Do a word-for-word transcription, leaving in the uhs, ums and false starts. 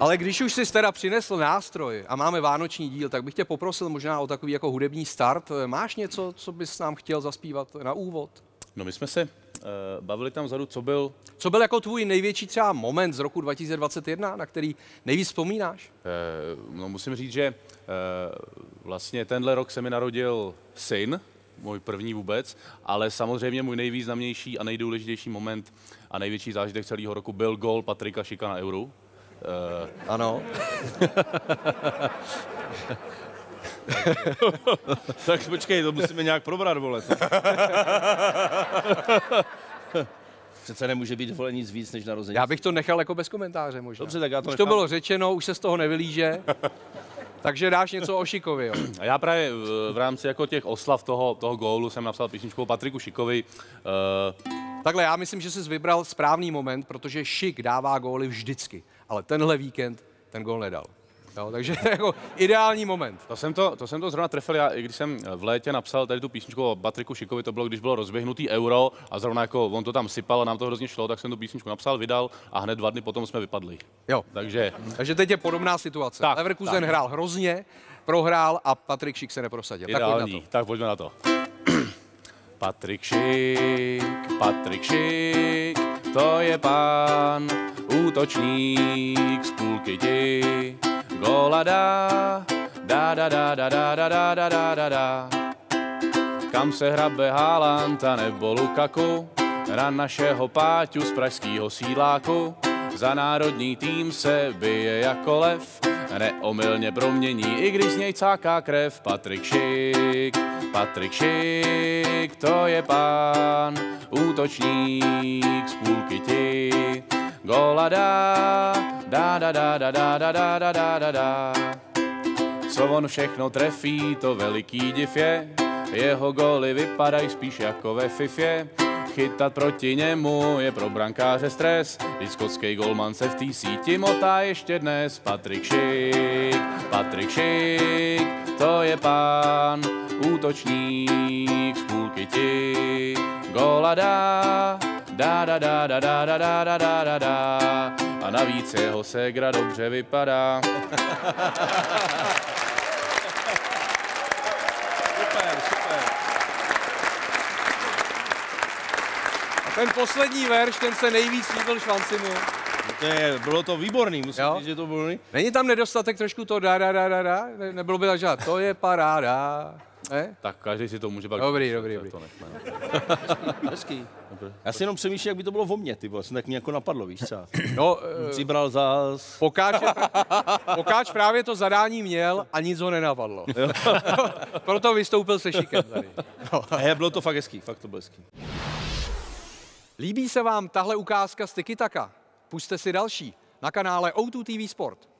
Ale když už jsi teda přinesl nástroj a máme vánoční díl, tak bych tě poprosil možná o takový jako hudební start. Máš něco, co bys nám chtěl zaspívat na úvod? No my jsme se uh, bavili tam vzadu, co byl... Co byl jako tvůj největší třeba moment z roku dva tisíce dvacet jedna, na který nejvíc vzpomínáš? Uh, no musím říct, že uh, vlastně tenhle rok se mi narodil syn, můj první vůbec, ale samozřejmě můj nejvýznamnější a nejdůležitější moment a největší zážitek celého roku byl gól Patrika Šika na Euru. Uh, ano. Tak počkej, to musíme nějak probrat, vole. Přece nemůže být vole nic víc než narození. Já bych to nechal jako bez komentáře možná. Dobře, tak já to Už nechám. to bylo řečeno, už se z toho nevylíže. Takže dáš něco o Šikovi, jo? A já právě v, v rámci jako těch oslav toho, toho gólu jsem napsal písničku o Patriku Šikovi. Uh, Takhle, já myslím, že jsi vybral správný moment, protože Šik dává góly vždycky, ale tenhle víkend ten gól nedal. Jo, takže to je jako ideální moment. To jsem to, to jsem to zrovna trefil, já, i když jsem v létě napsal tady tu písničku o Patriku Šikovi, to bylo, když bylo rozběhnutý Euro a zrovna jako on to tam sypal a nám to hrozně šlo, tak jsem tu písničku napsal, vydal a hned dva dny potom jsme vypadli. Jo. Takže... Takže teď je podobná situace. Tak, Leverkusen tak. hrál hrozně, prohrál a Patrik Šik se neprosadil. Ideální, tak pojďme na to. Patrik Šik, Patrik Šik, to je pán, útočník z půlky ti, góla dá, dá, dá, dá, dá, dá, dá, dá, dá, dá, dá, dá. Kam se hrabe Haaland a nebo Lukaku, na našeho Páťu z pražského sídláku, za národní tým se bije jako lev, neomylně promění, i když z něj cáká krev. Patrik Šik, Patrik Šik, to je pán, útočník z půlky ti, góla dá, dá, dá, dá, dá, dá, dá, dá, dá, dá, dá, dá. Co on všechno trefí, to veliký div je, jeho góly vypadají spíš jako ve fifě. Chytat proti němu je pro brankáře stres, když skotský golman se v té síti motá ještě dnes. Patrik Šik, Patrik Šik, to je pán, útočník z půlky ti, góla dá, dá, dá, dá, dá, dá, dá, dá, dá, dá, dá, dá. A navíc jeho ségra dobře vypadá. Super, super. Ten poslední verš, ten se nejvíc líbil Švancimu. To je, bylo to výborný, musím Jo? říct, že to bylo výborný. Není tam nedostatek trošku to da, da, da, da, da? Ne, nebylo by tak žádat, to je paráda. Ne? Tak každý si to může pak... Dobrý, dobrý, dobrý. To nechme, no. Hezký. Já si jenom přemýšlím, jak by to bylo o mně, ty vole, tak mě jako napadlo, víš co? No, Si bral zás. Pokáč, Pokáč právě to zadání měl a nic ho nenapadlo. Proto vystoupil se Šikem tady. No. A bylo to fakt hezký, fakt to bylo hezký. Líbí se vám tahle ukázka z Tiki Taka? Pusťte si další na kanále O dva T V Sport.